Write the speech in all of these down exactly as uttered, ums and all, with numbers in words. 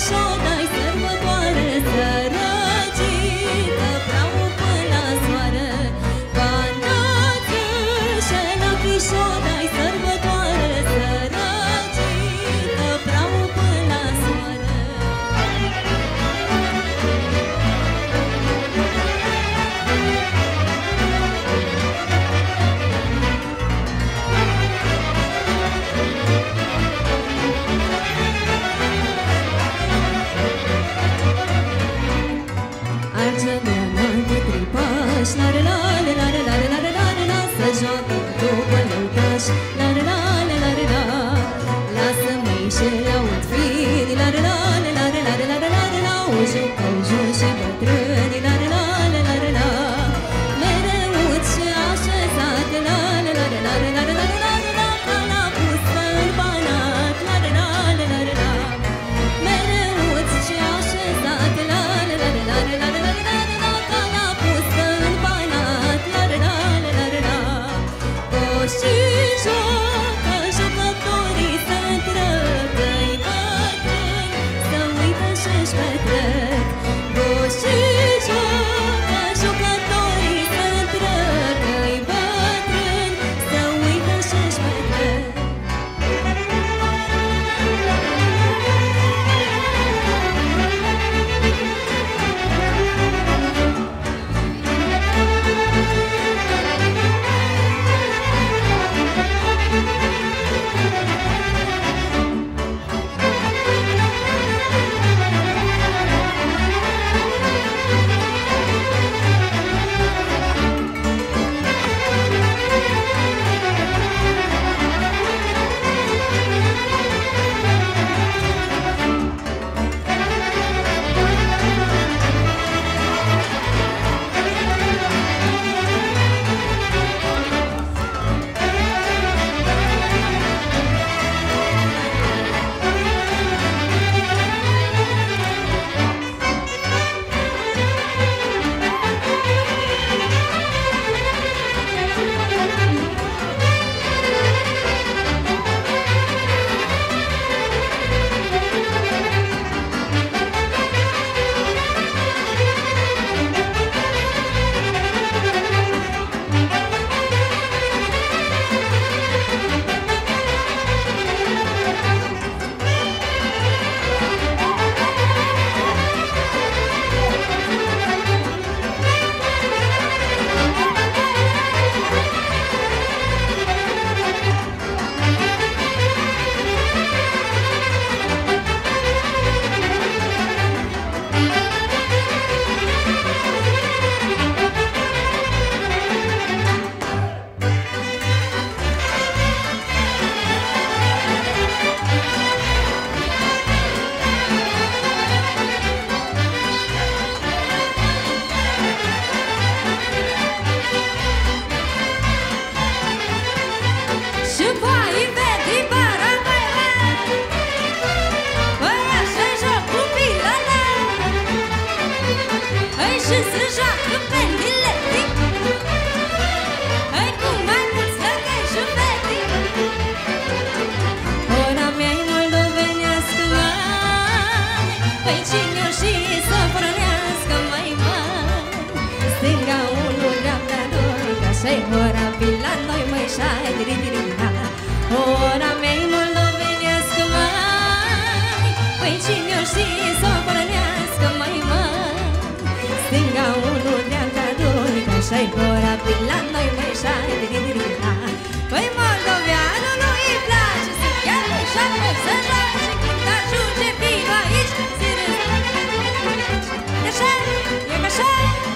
fișoara-i sărbătoare, sărăcită vreau până la soară. Banață și la fișoara-i sărbătoare, sărăcită vreau până la soară. La la la la la la la la la la la, să joacă după lăutaș. La la la la la la la, lasă-mă și le-aud fini. La la la la la la la la la la la, o jucau jos și bătrâni. La la la la la la la, mereu ud și așezat. La la la la la la la la la la, ca la pusă în banat. La la la la la la la, mereu ud și așezat. La la la la la la la la la, ca la pusă în banat. La la la la la la la, și joacă jucătorii să întrăcă-i bătrâni, să uită și-și petrec. Și joacă jucătorii să întrăcă-i bătrâni, să uită și-și petrec. Sei ora villa noi mai sai diri diri ha. Ora mei moldovenească mai, păi cine o știe să o pornească mai mai. Stânga unul, dreapta doi, că așa-i ora villa noi mai sai diri diri ha. Păi moldoveanul îi place să chiar și apoi să joace, când ajunge vinul aici se răzbună. E așa, e așa.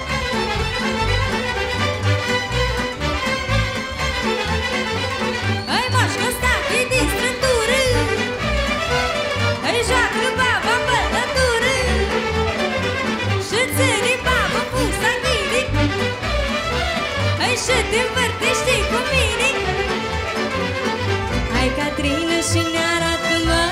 Și te învârtește cu mine. Hai, Catrină, și ne arată mai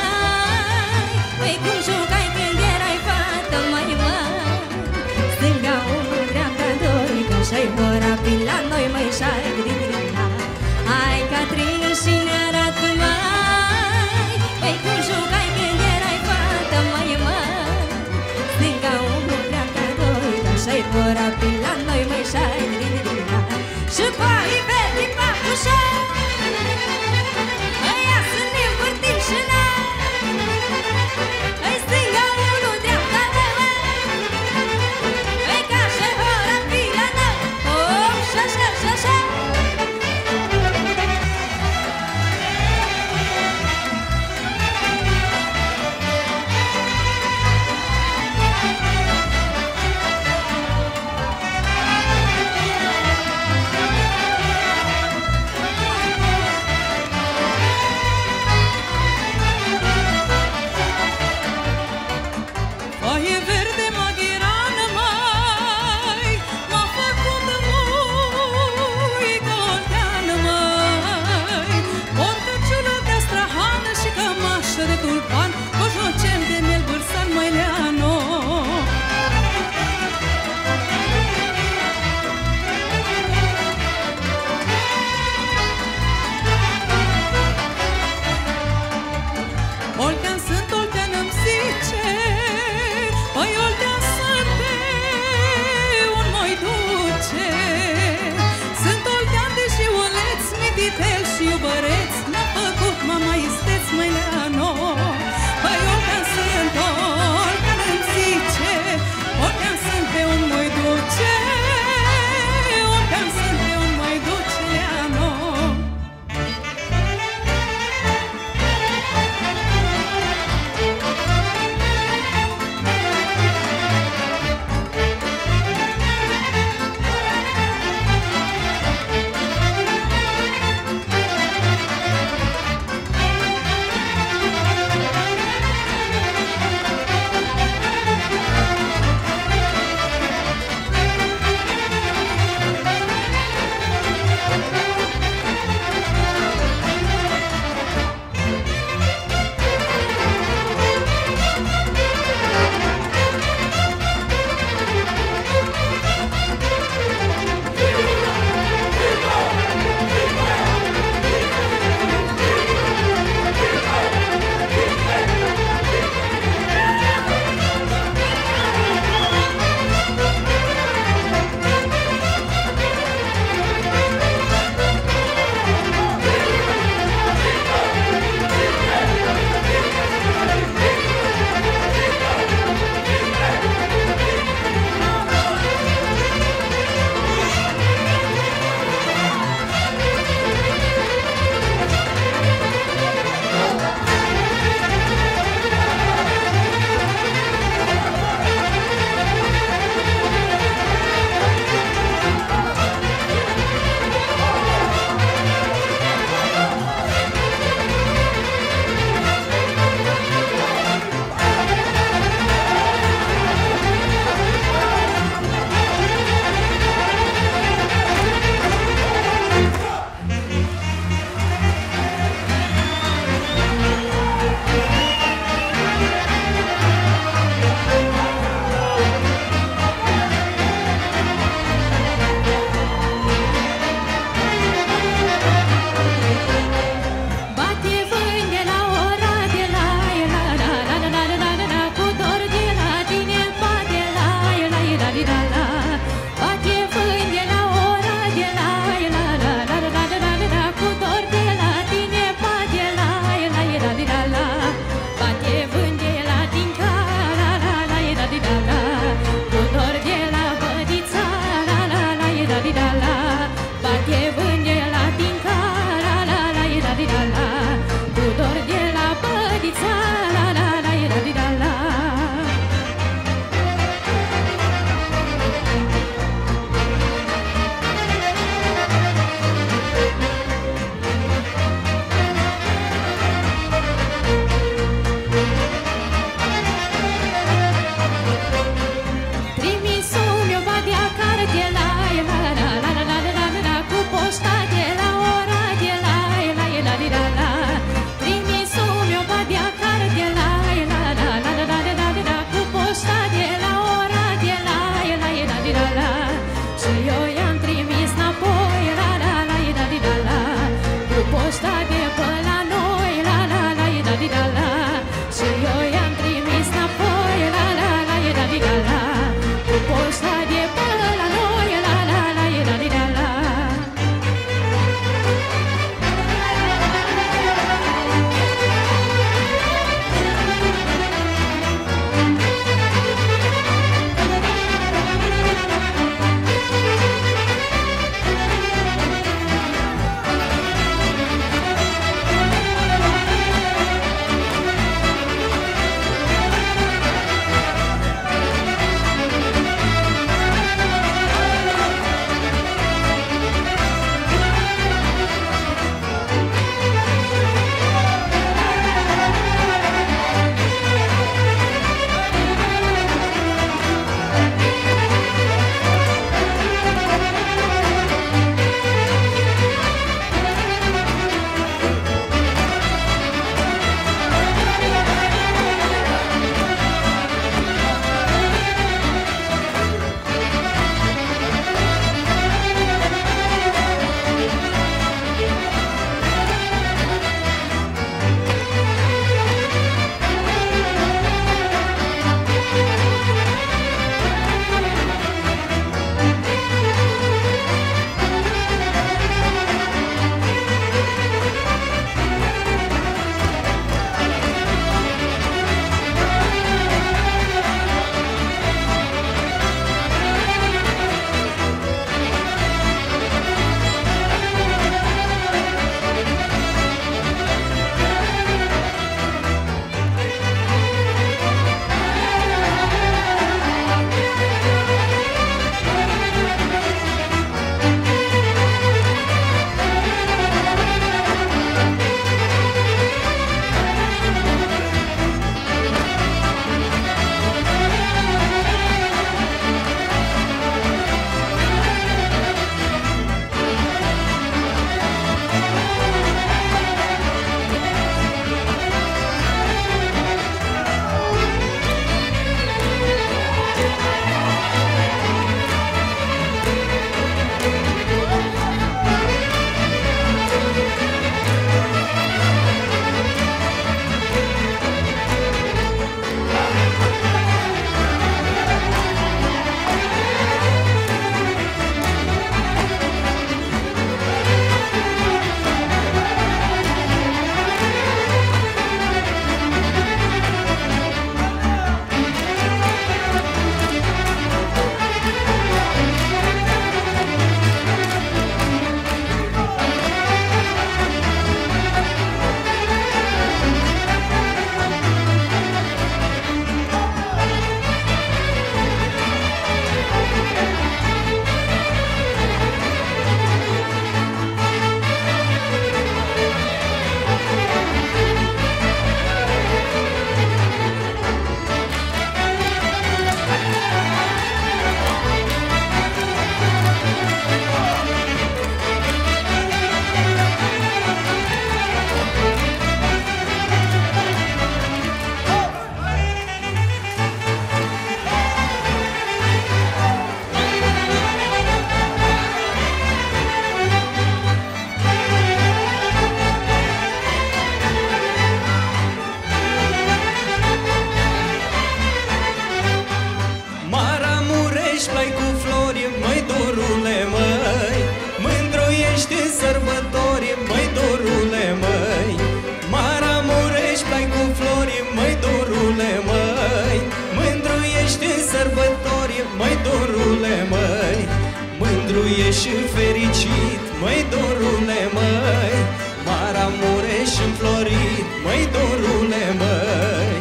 flori, măi dorule, măi. Mândru ești în sărbători, măi dorule, măi. Mândru ești și fericit, măi dorule, măi. Maramureș înflorit, măi dorule, măi.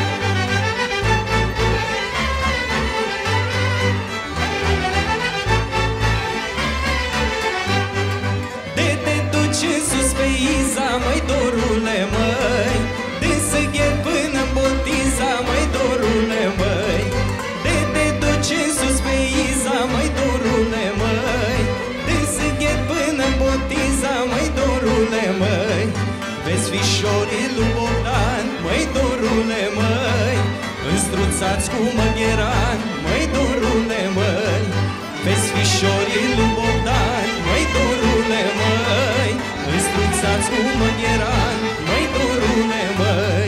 De te duci în sus pe Iza, măi dorule, măi. De Săghet până în Botiza, măi dorule, măi. De te duci în sus pe Iza, măi dorule, măi. De Săghet până în Botiza, măi dorule, măi. Vezi fișorii lui Bogdan, măi dorule, măi. Înstruțați cu măgheran, măi dorule, măi. Vezi fișorii lui Bogdan, măi dorule, măi. Înstruțați cu măgheran, măi dorule, măi.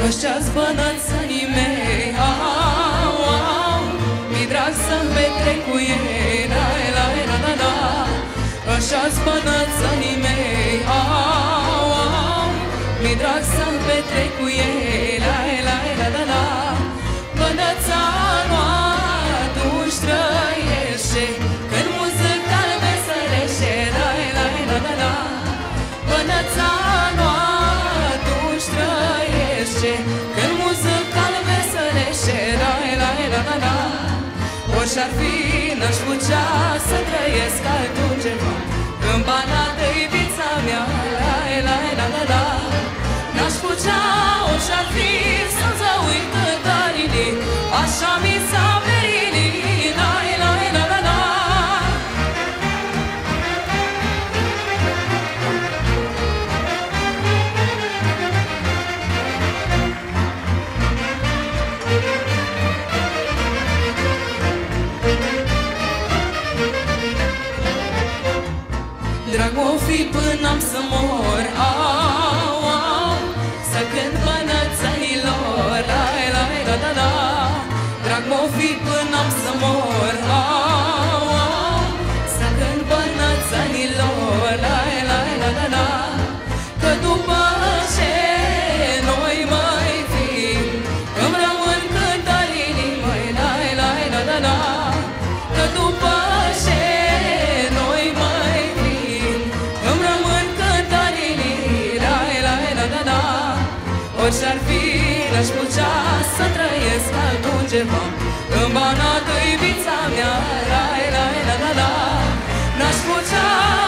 Ăștia-s bănățănii mei, au, au, mi-i drag să-mi petrec cu ei, la, la, la, la, la. Ăștia-s bănățănii mei, au, au, mi-i drag să-mi petrec cu ei, la, la, la, la, la. Bănățanoa atunci trăiește, când muzica veselește, la, la, la, la, la. Bănățanoa atunci trăiește, când muzica veselește, la, la, la, la, la. Orice-ar fi, n-aș putea să trăiesc altundeva, în Banată e viața mea, la, la, la, la, la. N-aș putea, orice-ar fi, să-ți uit cântările, așa mi s-a verit, la, la, la, la, la. Drag o fi până-am să mor, au, au, să cânt bănățănilor, la, la, la, la, la. Drag o fi până-am să mor, au, au, să cânt bănățănilor, la, la, la, la, la. Că după ce noi mai fim, îmi rămân cântările, măi, la, la, la, la, la. Că după ce noi mai fim, îmi rămân cântările, la, la, la, la, la. Orice-ar fi, n-aș putea să trăiesc altundeva, în Banată e viața mea, la, la, la, la, la. N-aș putea